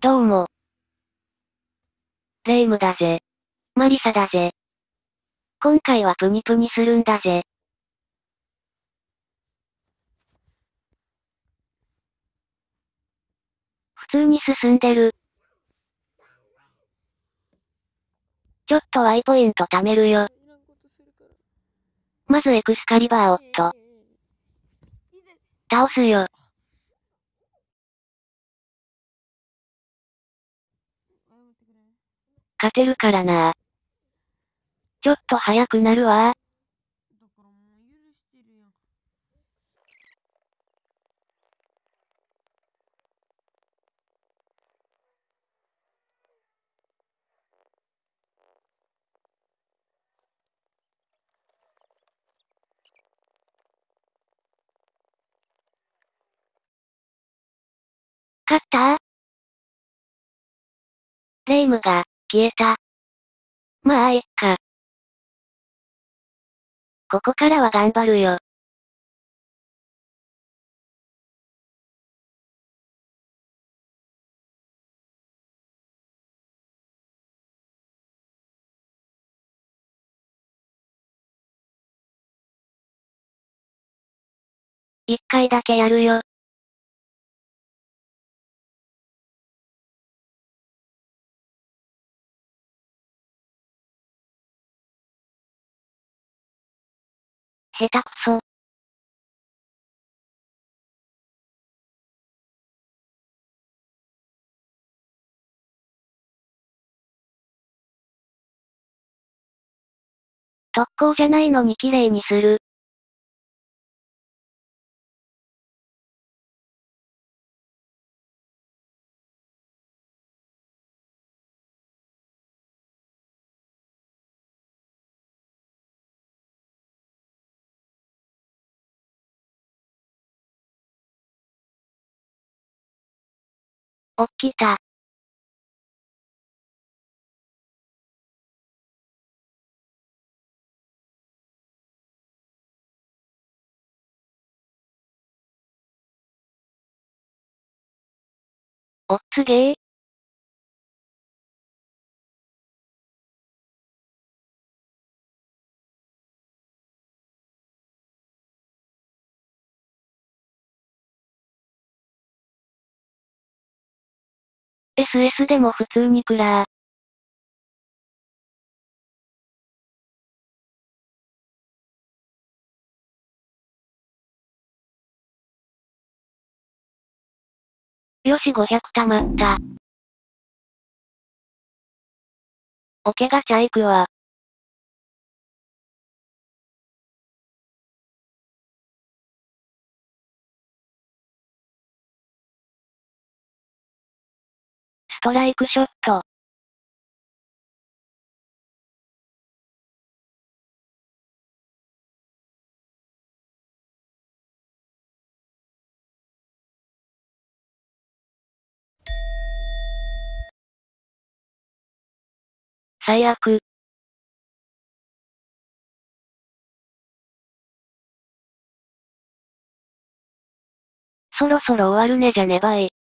どうも。レイムだぜ。マリサだぜ。今回はプニプニするんだぜ。普通に進んでる。ちょっとワイポイント貯めるよ。まずエクスカリバーを倒すよ。勝てるからな。ちょっと早くなるわ。勝ったレイムが、消えた。まあいっか。ここからは頑張るよ。一回だけやるよ。下手くそ。特攻じゃないのに綺麗にする。起きた。おっつげー。SS でも普通にクラー。よし500溜まった。オケガチャ行くわ。ストライクショット。最悪。そろそろ終わるねじゃねばい。